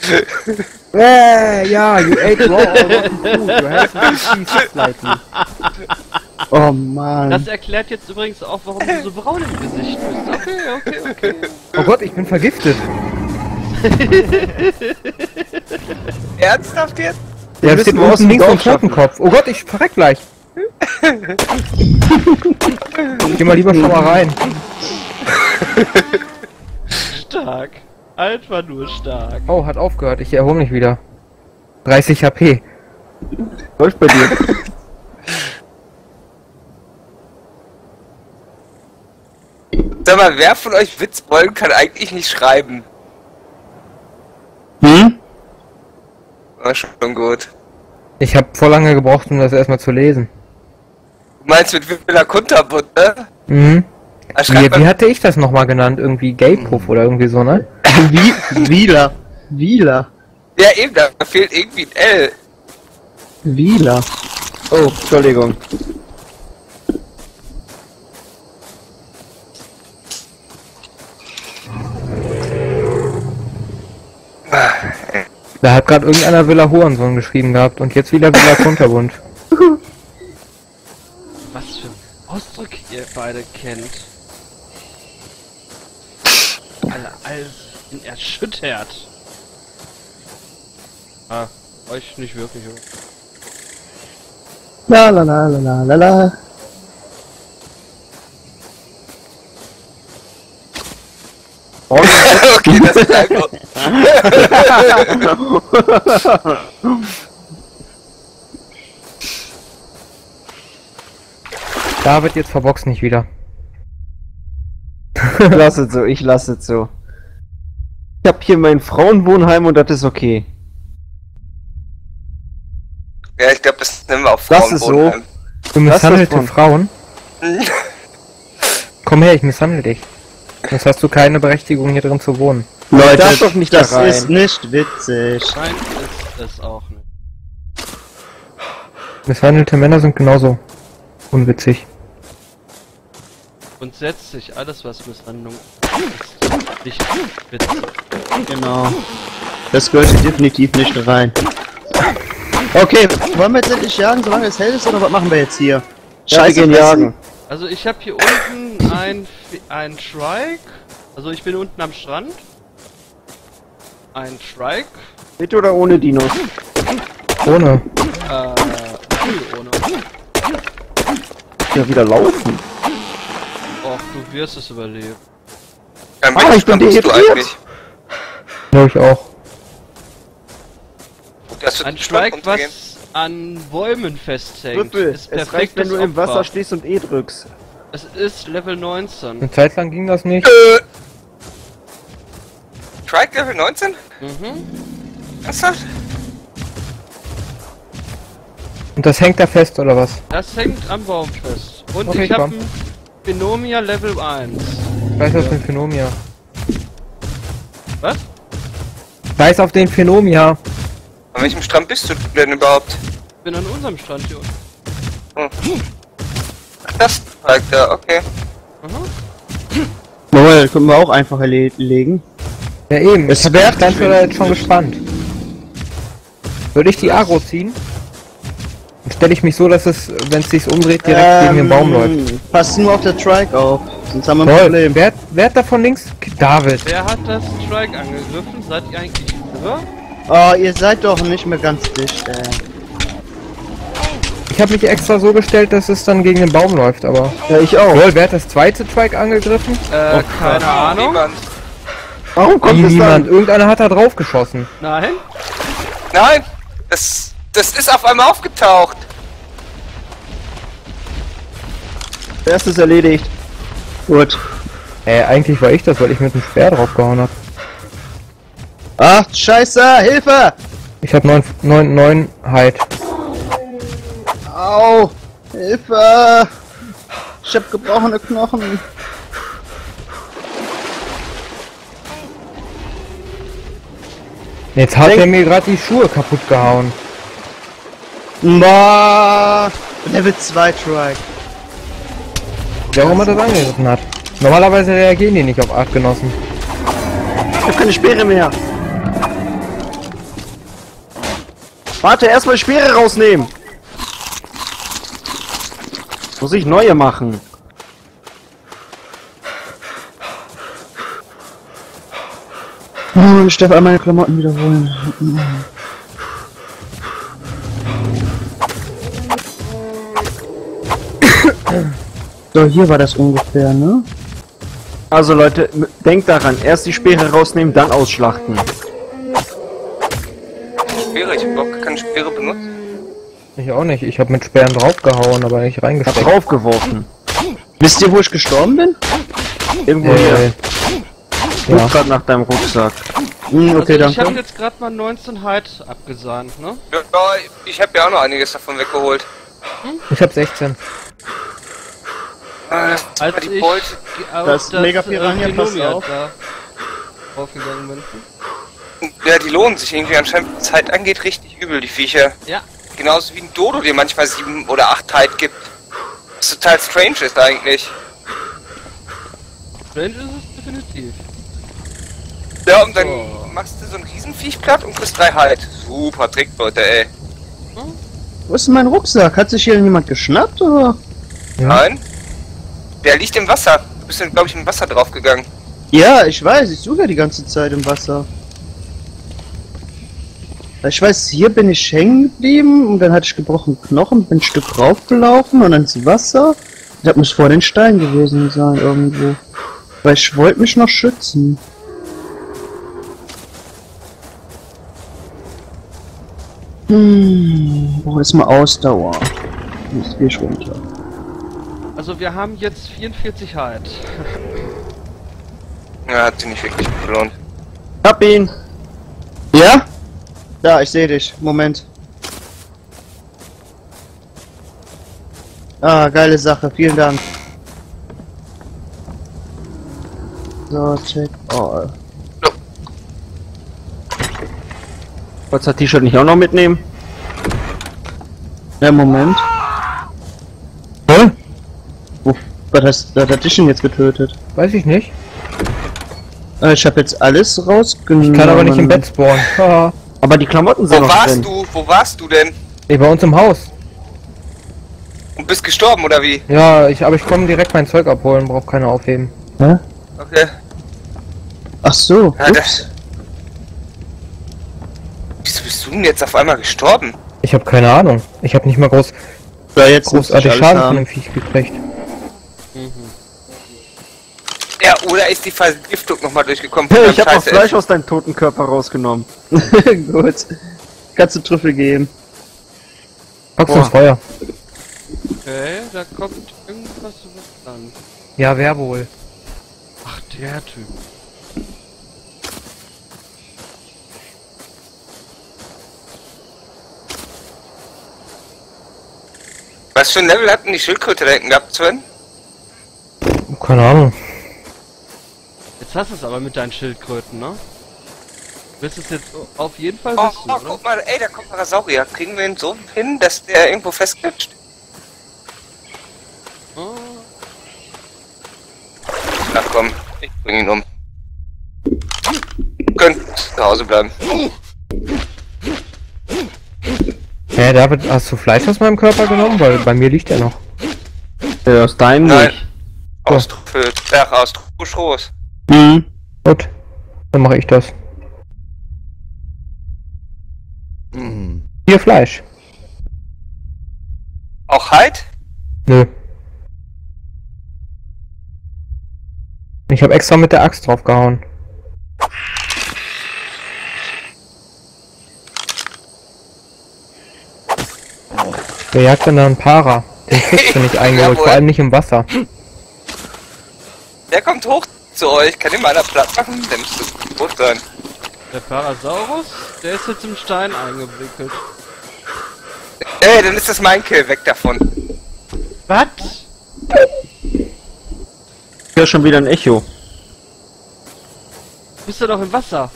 Ja, you ate raw or rotten food. You have to cheese slightly. Oh Mann. Das erklärt jetzt übrigens auch, warum du so braun im Gesicht bist. Okay. Oh Gott, ich bin vergiftet. Ernsthaft jetzt? Der steht unten links vom Totenkopf. Oh Gott, ich verreck gleich. Geh mal lieber schon mal rein. Stark. Einfach nur stark. Oh, hat aufgehört. Ich erhole mich wieder. 30 HP. Läuft bei dir. Sag mal, wer von euch Witzbollen kann eigentlich nicht schreiben? War schon gut. Ich habe voll lange gebraucht, um das erstmal zu lesen. Du meinst mit Villa Kunterbund, ne? Mhm. Da schreibt Wie hatte ich das nochmal genannt? Irgendwie Gay-Puff oder irgendwie so, ne? Wieler. ja eben, da fehlt irgendwie ein L. Wieler. Oh, Entschuldigung. Da hat gerade irgendeiner Villa Hurensohn geschrieben gehabt und jetzt wieder Villa Kunterbund. Was für ein Ausdruck ihr beide kennt. Alle sind erschüttert. Ah, euch nicht wirklich, oder? La la la la la la la. Okay, das ist einfach. David, jetzt verbox nicht wieder. Ich lasse es so. Ich hab hier mein Frauenwohnheim und das ist okay. Ja, ich glaube, das nehmen wir auf Das ist so. Frauenwohnheim. Du misshandelte von- Frauen? Komm her, ich misshandle dich. Sonst hast du keine Berechtigung hier drin zu wohnen. Leute, darf doch nicht das da rein. ist nicht witzig. Nein, ist es auch nicht. Misshandelte Männer sind genauso unwitzig. Grundsätzlich, alles was Misshandlung ist, nicht witzig. Genau. Das gehört hier definitiv nicht rein. Okay, wollen wir jetzt endlich jagen, solange es hell ist, oder was machen wir jetzt hier? Ja, wir gehen fressen? jagen. Also ich habe hier unten ein Shrike. Also ich bin unten am Strand. Ein Shrike. Mit oder ohne Dinos? Ohne. Ohne. Ja, wieder laufen. Och, du wirst es überleben. Ich bin bist du dehydriert. eigentlich? Glaube ich auch. Das wird Ein Strand Shrike, untergehen. was an Bäumen festhängt. Rüppel, Ist es reicht, perfektes wenn du im Opfer. Wasser stehst und E drückst. Es ist Level 19. Eine Zeit lang ging das nicht. Trike Level 19? Mhm. Ernsthaft? Und das hängt da fest, oder was? Das hängt am Baum fest. Und Okay, ich habe komm. ein Phenomia Level 1. Ich weiß auf den Phenomia. Was? Ich weiß auf den Phenomia. An welchem Strand bist du denn überhaupt? Ich bin an unserem Strand hier unten. Ach, das Trike da, okay. Mhm. Jawohl, können wir auch einfach erledigen. Ja eben, Es ich hab wär- den Standführer jetzt schon gespannt. Würde ich die Agro ziehen? Dann stelle ich mich so, dass es, wenn es sich umdreht, direkt gegen den Baum läuft. Passt nur auf der Trike auf, sonst haben wir ein Toll, Problem. wer hat da von links? David. Wer hat das Strike angegriffen? Seid ihr eigentlich über? Oh, ihr seid doch nicht mehr ganz dicht, ey. Ich habe mich extra so gestellt, dass es dann gegen den Baum läuft, aber... Ja, ich auch. Toll, wer hat das zweite Trike angegriffen? Keine Ahnung. Niemand. Warum kommt Wie es niemand. dann? Irgendeiner hat da drauf geschossen. Nein? Nein! Das ist auf einmal aufgetaucht. Erstes erledigt. Gut. Eigentlich war ich das, weil ich mit dem Speer draufgehauen habe. Ach, scheiße, Hilfe! Ich habe 9 Halt. Au! Hilfe! Ich hab gebrochene Knochen. Jetzt hat er mir gerade die Schuhe kaputt gehauen. Boah! Level 2 Trike. Wer auch immer das angegriffen hat. Normalerweise reagieren die nicht auf Artgenossen. Ich hab keine Speere mehr. Warte, erstmal die Speere rausnehmen. Muss ich neue machen? Oh, ich darf all meine Klamotten wiederholen. So, hier war das ungefähr, ne? Also Leute, denkt daran, erst die Speere rausnehmen, dann ausschlachten. Speere, ich hab überhaupt keine Speere benutzt. Ich auch nicht. Ich habe mit Sperren draufgehauen, aber nicht Ich hab reingesteckt. draufgeworfen. Wisst ihr, wo ich gestorben bin? Irgendwo hier. Ja. Guck grad nach deinem Rucksack. Okay, also ich habe danke. jetzt gerade mal 19 Hide abgesahnt, ne? Ja, ich habe ja auch noch einiges davon weggeholt. Ich habe 16. Als die ich Beute. auf Das Mega Piranha, pass Genomia auf. da draufgegangen bin. Ja, die lohnen sich irgendwie anscheinend, was Zeit angeht, richtig übel, die Viecher. Ja. Genauso wie ein Dodo dir manchmal 7 oder 8 Tide gibt. Was total strange ist eigentlich. Strange ist es definitiv. Ja, und dann Oh. machst du so ein Riesenviech platt und kriegst 3 Hide. Super Trick, Leute, ey. Wo ist denn mein Rucksack? Hat sich hier jemand geschnappt, oder? Ja. Nein? Der liegt im Wasser. Du bist dann, glaube ich, im Wasser draufgegangen. Ja, ich weiß, ich suche ja die ganze Zeit im Wasser. Ich weiß, hier bin ich hängen geblieben und dann hatte ich gebrochenen Knochen, bin ein Stück raufgelaufen und dann ins Wasser. Das muss vor den Stein gewesen sein irgendwo. Weil ich wollte mich noch schützen. Brauche jetzt mal Ausdauer. Jetzt geh ich runter. Also wir haben jetzt 44 Hide. Ja, hat sich nicht wirklich gelohnt. Hab ihn! Ja? Ja, ich sehe dich. Moment. Ah, geile Sache. Vielen Dank. So, check all. Wolltest du das T-Shirt nicht auch noch mitnehmen? Ja, Moment. Hä? Was hat dich denn jetzt getötet? Weiß ich nicht. Ich habe jetzt alles rausgenommen. Ich kann aber nicht im Bett spawnen. Haha. Aber die Klamotten sind Wo noch warst drin. du? Wo warst du denn? Bei uns im Haus. Und bist gestorben, oder wie? Ja, aber ich komme direkt mein Zeug abholen, brauch keine aufheben. Hä? Okay. Ach so. Ja, das... Wieso bist du denn jetzt auf einmal gestorben? Ich habe keine Ahnung. Ich habe nicht mal Ja, jetzt großartig Schaden von dem Viech gekriegt. Ja, oder ist die Vergiftung nochmal durchgekommen? von Ich deinem hab noch Scheiße- Fleisch aus deinem toten Körper rausgenommen. Gut. Kannst du Trüffel geben. Box ins Feuer. Okay, da kommt irgendwas an. Ja, wer wohl? Ach, der Typ. Was für ein Level hatten die Schildkröte da hinten gehabt, Sven? Keine Ahnung. Jetzt hast du es aber mit deinen Schildkröten, ne? Du wirst es jetzt auf jeden Fall Oh, wissen, oh, oder? guck mal, ey, da kommt Parasaurier. Kriegen wir ihn so hin, dass der irgendwo festklitscht? Oh. Ach komm, ich bring ihn um. Könnt zu Hause bleiben. Hä, David, hast du Fleisch aus meinem Körper genommen? Weil bei mir liegt er noch. Aus deinem Nein. nicht. Aus Trüffel. Ach, aus Truschros. Mhm. Gut, dann mache ich das. Hier Fleisch. Auch Heid? Nö. Ich habe extra mit der Axt draufgehauen. Wer jagt denn da einen Para? Den kriegst du nicht eingeholt, Jawohl. vor allem nicht im Wasser. Der kommt hoch zu euch. Kann den mal einer platt machen? Der müsste tot sein. Der Parasaurus, der ist jetzt im Stein eingewickelt. Ey, dann ist das mein Kill. Weg davon. Was? Ich höre schon wieder ein Echo. Bist du doch im Wasser?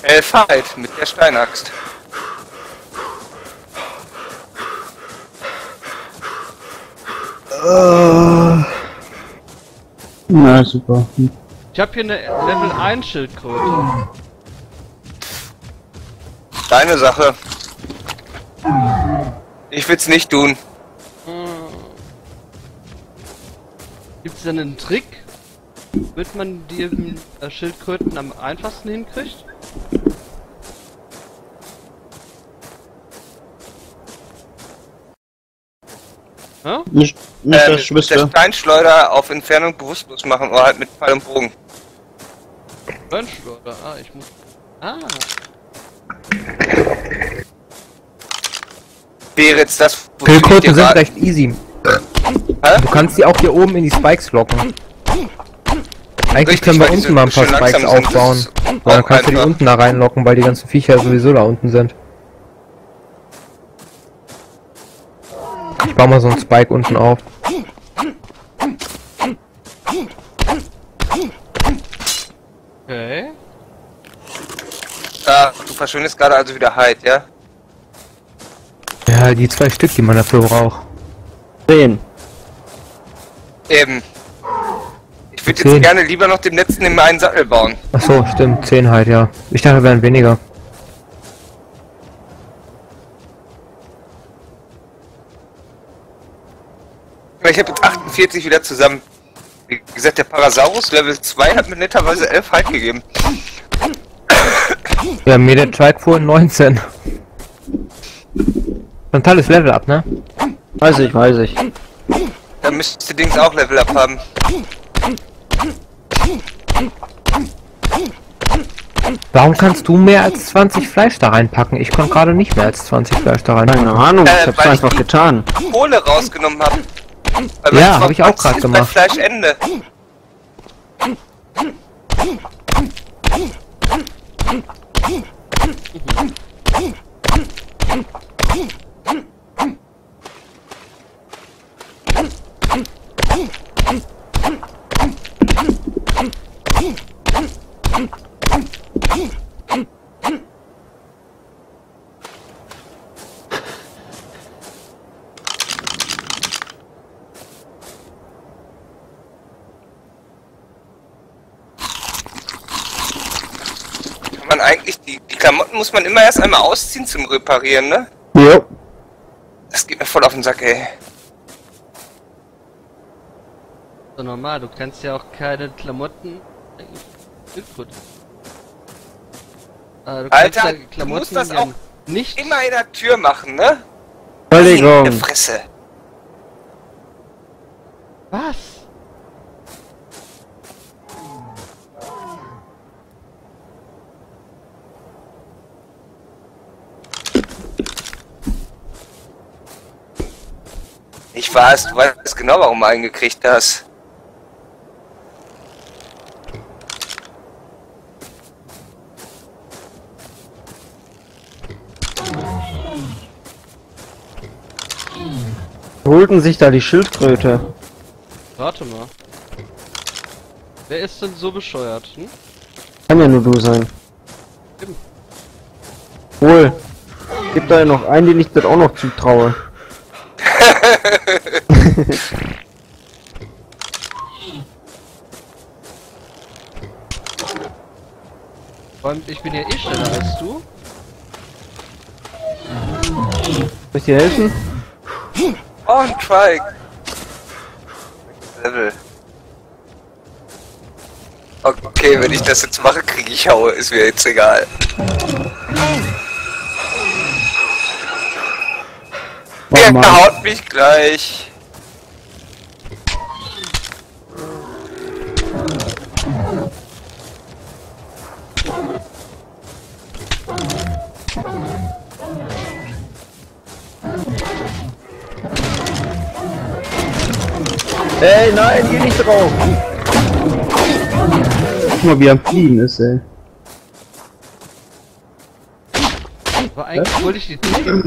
Fight mit der Steinaxt. Na, super. Ich habe hier eine Level 1 Schildkröte. Deine Sache. Ich will's nicht tun. Gibt's denn einen Trick, damit man die Schildkröten am einfachsten hinkriegt? Hä? Nicht das Mit der Schwester. Steinschleuder auf Entfernung bewusstlos machen oder halt mit Pfeil und Bogen. Steinschleuder. Ah, ich muss... Ah. Wäre jetzt das, Schildkröten sind recht easy. Hä? Du kannst die auch hier oben in die Spikes locken. Eigentlich Richtig, können wir weil die unten so mal ein paar schön Spikes langsam sind, aufbauen. das ist Und dann auch kannst du die einfach. unten da reinlocken, weil die ganzen Viecher sowieso da unten sind. Ich baue mal so einen Spike unten auf. Okay. Ah, du verschwindest gerade also wieder Hyde, ja? Ja, die 2 Stück, die man dafür braucht. 10. Eben. Ich würde 10. jetzt gerne lieber noch dem letzten in einen Sattel bauen. Achso, stimmt, 10 halt, ja. Ich dachte, wären weniger. Ich habe jetzt 48 wieder zusammen. Wie gesagt, der Parasaurus Level 2 hat mir netterweise 11 Hyde gegeben. Ja, mir der Trike vorhin 19. Ein tolles Level ab, ne? Weiß ich, weiß ich. Da müsste Dings auch Level up haben. Warum kannst du mehr als 20 Fleisch da reinpacken? Ich konnte gerade nicht mehr als 20 Fleisch da reinpacken. Keine Ahnung, ich hab's weil ich einfach die- getan. Kohle rausgenommen habe. Ja, hab ich auch grad gemacht. Fleischende. Kann man eigentlich, die Klamotten muss man immer erst einmal ausziehen zum Reparieren, ne? Jo. Das geht mir voll auf den Sack, ey. So normal, du kannst ja auch keine Klamotten... Schildkröte. Du kannst Alter, ja du musst das ja auch nicht... immer in der Tür machen, ne? Entschuldigung. Meine Fresse. Was? Ich weiß, du weißt genau, warum du einen gekriegt hast. Holten sich da die Schildkröte. Warte mal. Wer ist denn so bescheuert, hm? Kann ja nur du sein. Eben. Wohl. Gibt da noch einen, den ich das auch noch zutraue. Vor allem, ich bin ja eh schneller als du. Soll ich dir helfen? Oh, ein Trike. Level. Okay, wenn ich das jetzt mache, kriege ich Haue. Ist mir jetzt egal. Warte mal. Der haut mich gleich. Ey, nein, geh nicht drauf! Guck mal, wie er am Fliegen ist, ey. Aber eigentlich wollte ich die...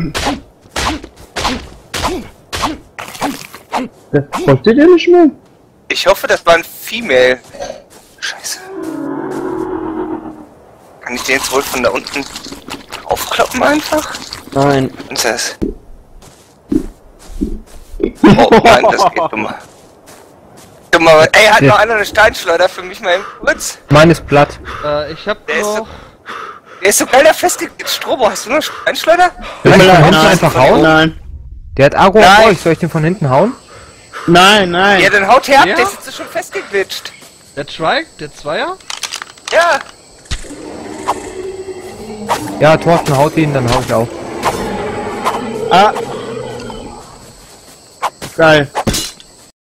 Wollt ihr den nicht mehr? Ich hoffe, das war ein Female. Scheiße. Kann ich den jetzt wohl von da unten aufkloppen einfach? Nein. Was ist das? Oh nein, das geht dummer. Dummer. Ey, hat noch einer eine Steinschleuder für mich mal eben kurz? Meines platt. Ich hab Der ist noch... so, der ist so geil, der festigt. Strobo, hast du noch Steinschleuder? Soll ich den von hinten Nein. einfach hauen? Nein. Der hat Agro auf Nein. euch. Soll ich den von hinten hauen? Nein, nein. Ja, dann haut her ab, Ja? der ist jetzt schon festgeglitscht. Der Trike, der Zweier? Ja. Ja, Thorsten haut ihn, dann hau ich auch. Ah. Geil.